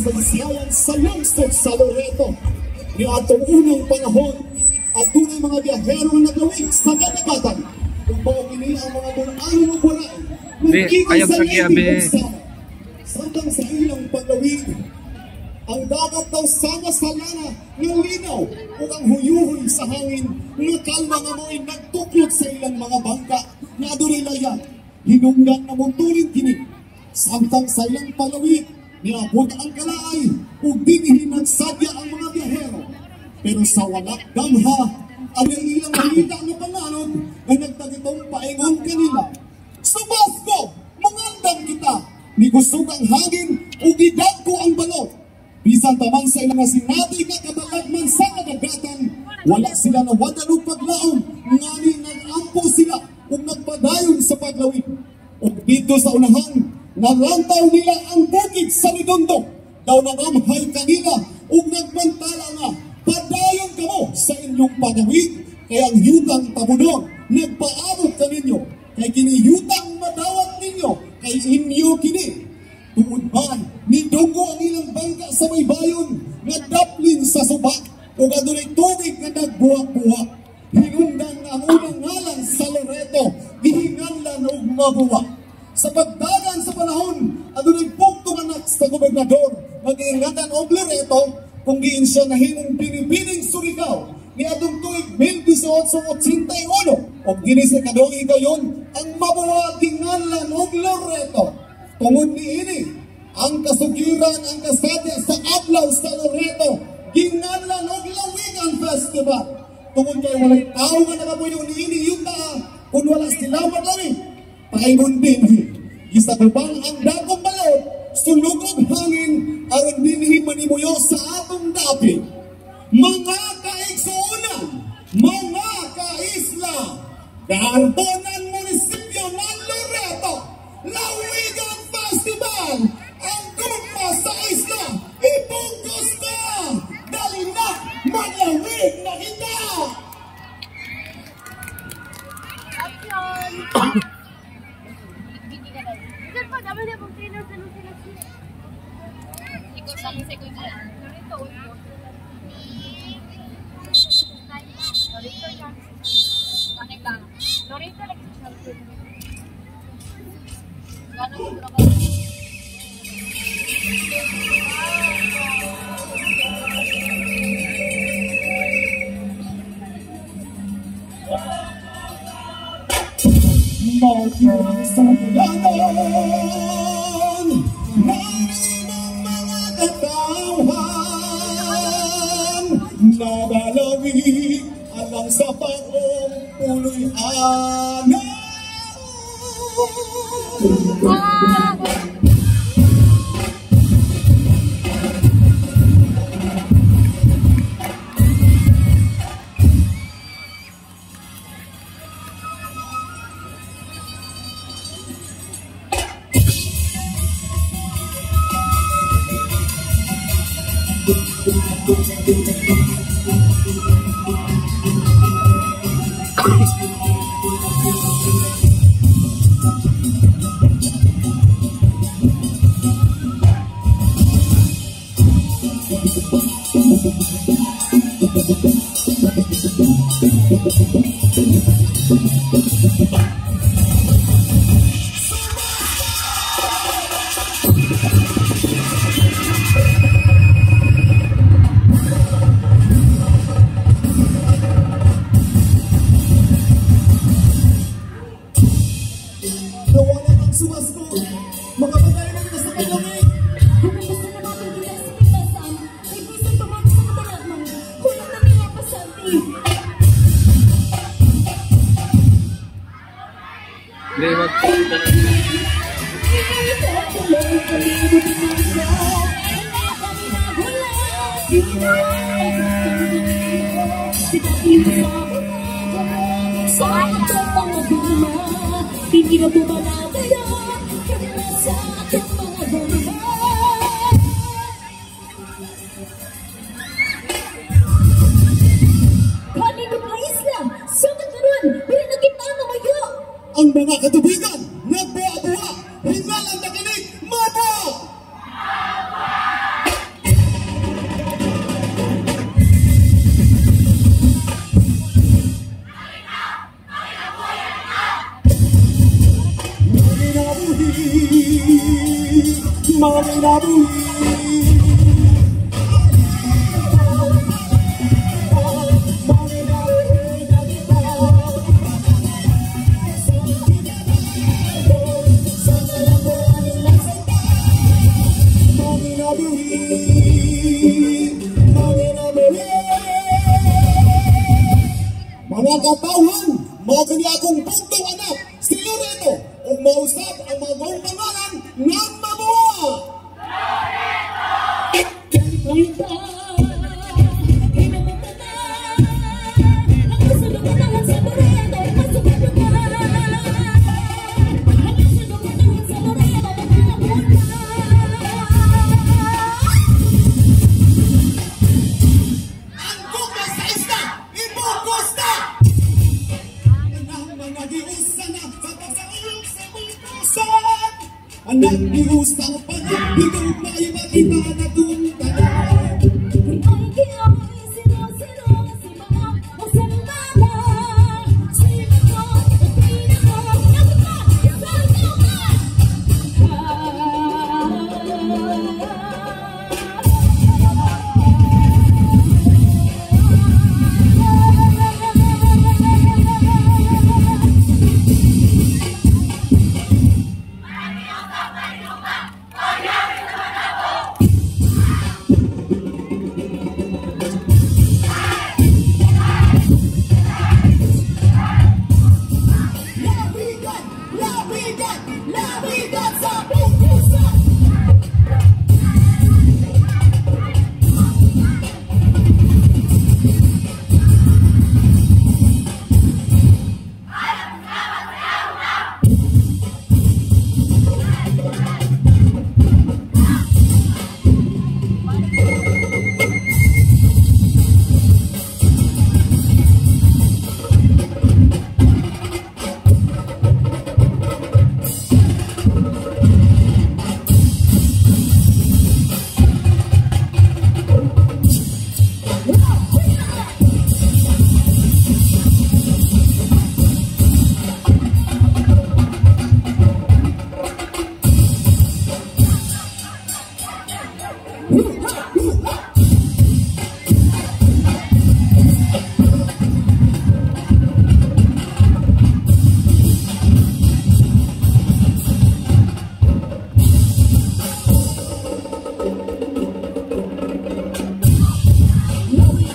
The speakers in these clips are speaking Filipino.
kasaysayan sa lungsod sa Loreto. Ni atong unang panahon at tunay mga biyahero na nagawin sa kadagatan upang kini ang mga bulan o bulan ayam sa kiyabe samtang sa ilang paglawig ang dagat daw sama sa lana ng linaw o ang huyuhoy sa hangin nga kalma nga mo'y nagtuklot sa ilang mga bangka na adunay layan hinunggan na muntulin kini samtang sa ilang paglawig niabot ang kalaay o dinihin nagsadya ang mga biyahero pero sa walang damha ang ilang malita na panganod na nagtagitong paingon kanila. Subasko, mangandam kita, ni gusog ang hangin o gidag ko ang balot. Bisan taman sa ilang sinati na kabalagman sa kadagatan, wala sila na wadalog paglaom, ngani nag-ampo sila kung nagpadayon sa paglawig. O dito sa unahan, nalantaw nila ang bukid sa Redondo, daw nangamhay kanila o nagbantala nga, padayon kamo sa inyong panawid, kaya ang yutang tabunong, nagpaabot ka ninyo, kay kiniyutang madawat ninyo, kay inyo kini. Tuod man, nidunggo ang ilang bangka sa may bayon, nga daplin sa subak, o adunay tubig nga nagbuwak-buwak. Hinundan ang unang ngalan sa Loreto, gihinganlan og mabuwa. Sa pagdagan sa panahon, adunay puktong anak sa gobernador, mag-iingatan og Loreto, kung giin siya na hinong pinipiling Surigao, ni atong tuig 1881, o ginis na kadong igayon, ang mabuwa tingalan og Loreto. Tungod ni ini, ang kasugiran, ang kasadya sa adlaw sa Loreto, gingalan og Lawigan Festival. Tungod kay walay tao nga nakapuyo ni ini yung kung wala sila madami, paingon din. Gisatubang ang dakong balot, sulugog hangin, aron dinhi manimuyo sa atong dapi. Mga kaigsuunan, mga kaisla, Garbonan Munisipyo ng Loreto, Lawigan Festival, ang gugma sa isla, ibungkos na, dali na, maglawig na kita! Magsayanan namin ang mga katawan nagalawig alang sa pagong puloy-anan. Ang mga katubigan, nagbuwa-buwa, hingalan na kinig, mabo! Mga katawhan, mga kanya akong buktong anak, si Loreto, ug mausap ang mga pangalan ng mabuha. Anak diusang pa na, ikaw pa iba't iba na tuntanan. Ay, sino, si mama, o si mama, sino ko, sino ko,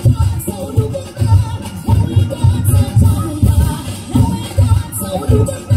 Now we got so